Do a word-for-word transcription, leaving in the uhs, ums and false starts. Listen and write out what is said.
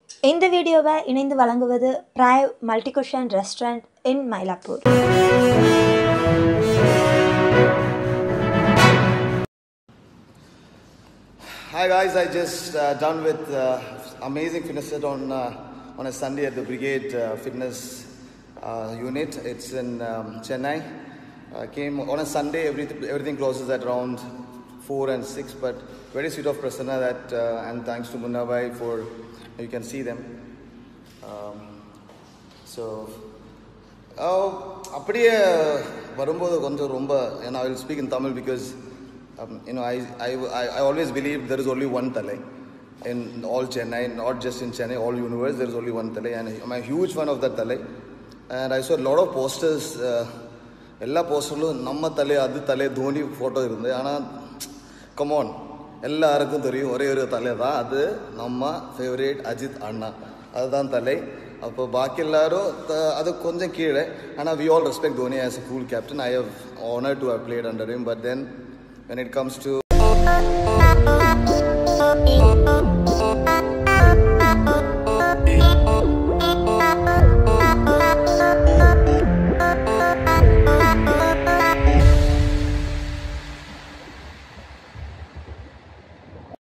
இந்த வீடியோவை இணைந்து வழங்குவது Prive multicuisine restaurant in Mylapore. Hi guys, I just uh, done with uh, amazing fitness set on uh, on a Sunday at the Brigade uh, Fitness uh, unit. It's in um, Chennai. Uh, came on a Sunday. Everything everything closes at around four and six. But very sweet of Prasanna that uh, and thanks to Munna Bhai for you can see them. Um, so, oh, அப்படியே வரும்போது கொஞ்சம் ரொம்ப and I will speak in Tamil because. Um, you know, I, I, I always believe there is only one Thalai in all Chennai, not just in Chennai, all universe, there is only one Thalai, and I'm a huge fan of that Thalai. And I saw a lot of posters, all posters, Namma Thalai, Adu Thalai, Dhoni photo irundhe, ana come on, ellarukkum theriyum ore oru Thalai da, adu namma favorite Ajith Anna, adhan Thalai. அப்போ பாக்கி எல்லாரும் அது கொஞ்சம் கீழே ஆனால் we all respect Dhoni as a cool captain. I have honored to have played under him, but then when it comes to